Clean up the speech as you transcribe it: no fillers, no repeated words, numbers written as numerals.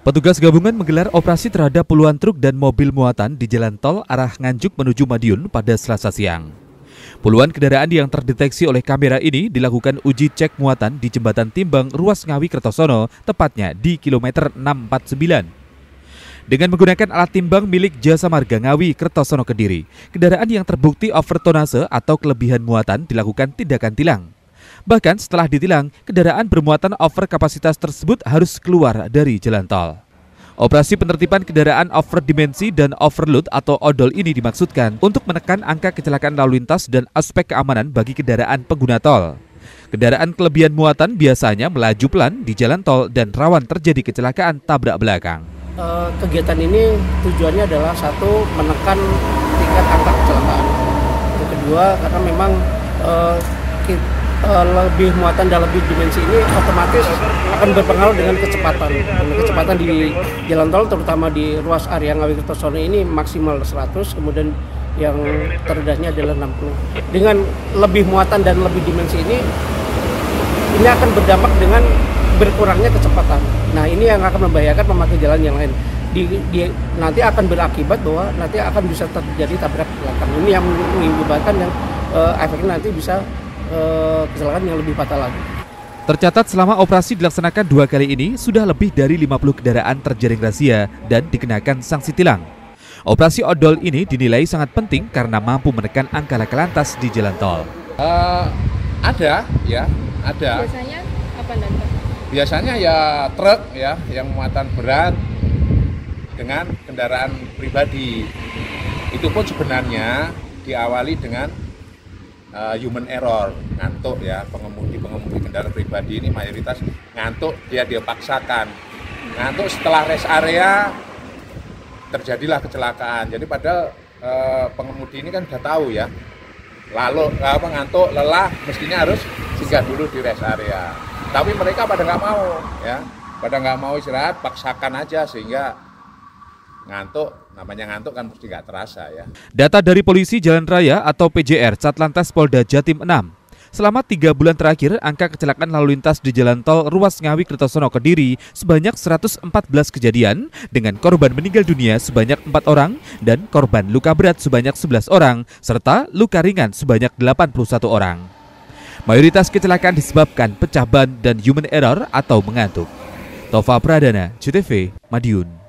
Petugas gabungan menggelar operasi terhadap puluhan truk dan mobil muatan di jalan tol arah Nganjuk menuju Madiun pada Selasa siang. Puluhan kendaraan yang terdeteksi oleh kamera ini dilakukan uji cek muatan di Jembatan Timbang Ruas Ngawi Kertosono, tepatnya di kilometer 649. Dengan menggunakan alat timbang milik Jasa Marga Ngawi Kertosono Kediri, kendaraan yang terbukti overtonase atau kelebihan muatan dilakukan tindakan tilang. Bahkan setelah ditilang, kendaraan bermuatan over kapasitas tersebut harus keluar dari jalan tol. Operasi penertiban kendaraan over dimensi dan overload atau odol ini dimaksudkan untuk menekan angka kecelakaan lalu lintas dan aspek keamanan bagi kendaraan pengguna tol. Kendaraan kelebihan muatan biasanya melaju pelan di jalan tol dan rawan terjadi kecelakaan tabrak belakang. Kegiatan ini tujuannya adalah satu, menekan tingkat angka kecelakaan. Yang kedua, karena memang lebih muatan dan lebih dimensi ini otomatis akan berpengaruh dengan kecepatan. Dan kecepatan di jalan tol terutama di ruas area Ngawi Kertosono ini maksimal 100, kemudian yang terendahnya adalah 60. Dengan lebih muatan dan lebih dimensi ini akan berdampak dengan berkurangnya kecepatan. Nah, ini yang akan membahayakan pemakai jalan yang lain. Nanti akan berakibat bahwa nanti akan bisa terjadi tabrak belakang. Ini yang mengakibatkan yang efeknya nanti bisa kecelakaan yang lebih fatal lagi. Tercatat selama operasi dilaksanakan 2 kali ini, sudah lebih dari 50 kendaraan terjaring razia dan dikenakan sanksi tilang. Operasi odol ini dinilai sangat penting karena mampu menekan angka laka lantas di jalan tol. Ada. Biasanya apa nanti? Biasanya ya truk ya, yang muatan berat dengan kendaraan pribadi. Itu pun sebenarnya diawali dengan human error, ngantuk ya, pengemudi kendaraan pribadi ini mayoritas ngantuk, dia paksakan ngantuk, setelah rest area terjadilah kecelakaan. Jadi padahal pengemudi ini kan sudah tahu ya, lalu ngantuk, lelah, mestinya harus singgah dulu di rest area, tapi mereka pada nggak mau ya, pada nggak mau istirahat, paksakan aja sehingga ngantuk. Namanya ngantuk kan mesti nggak terasa ya. Data dari Polisi Jalan Raya atau PJR Satlantas Polda Jatim 6. Selama 3 bulan terakhir, angka kecelakaan lalu lintas di jalan tol ruas Ngawi Kertosono Kediri sebanyak 114 kejadian dengan korban meninggal dunia sebanyak 4 orang dan korban luka berat sebanyak 11 orang serta luka ringan sebanyak 81 orang. Mayoritas kecelakaan disebabkan pecah ban dan human error atau mengantuk. Tova Pradana, CTV, Madiun.